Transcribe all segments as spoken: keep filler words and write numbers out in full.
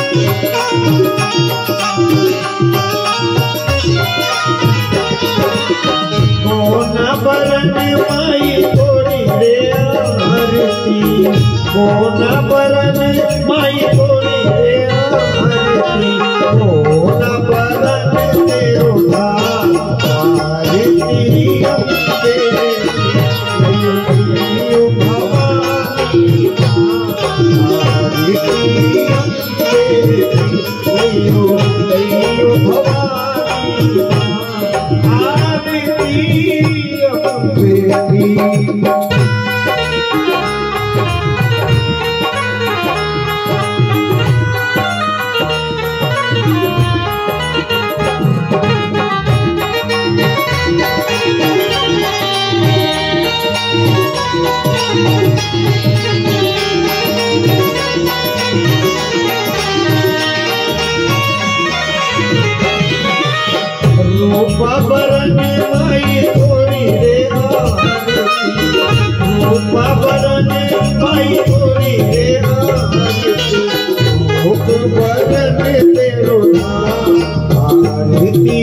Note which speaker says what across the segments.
Speaker 1: कोना बरन माई तोरी रे आरती कोना बरन माई तोरी रे आरती कोना बरन तेरो आरती अम्बे नैयो भवानी आरती अम्बे नैयो नैयो भवानी रूपा बरन माई तोरी रे आरती रूपा बरन माई तोरी रे आरती रूप बरन तेरो आरती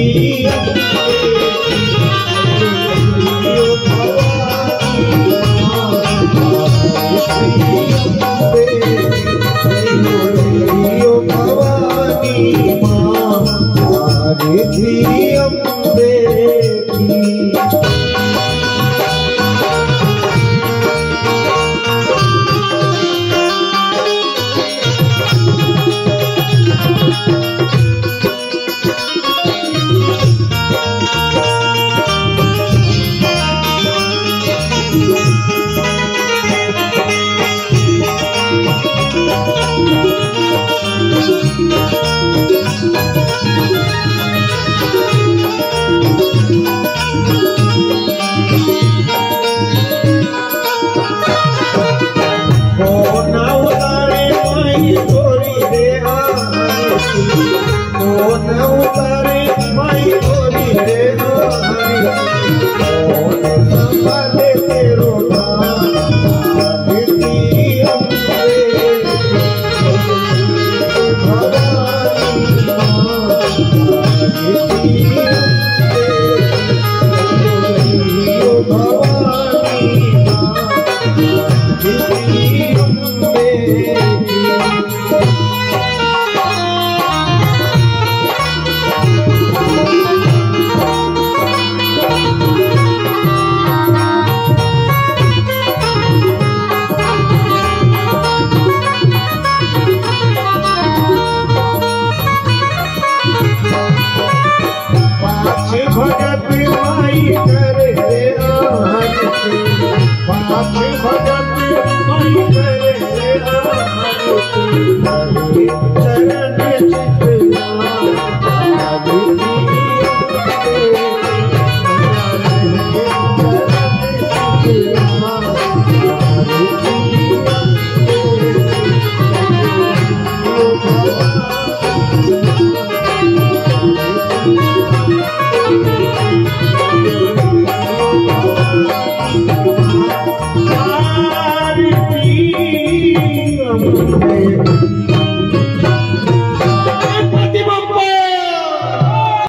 Speaker 1: भगत माई करे रे आरती पाछ भगत माई करे रे आरती चरण चितना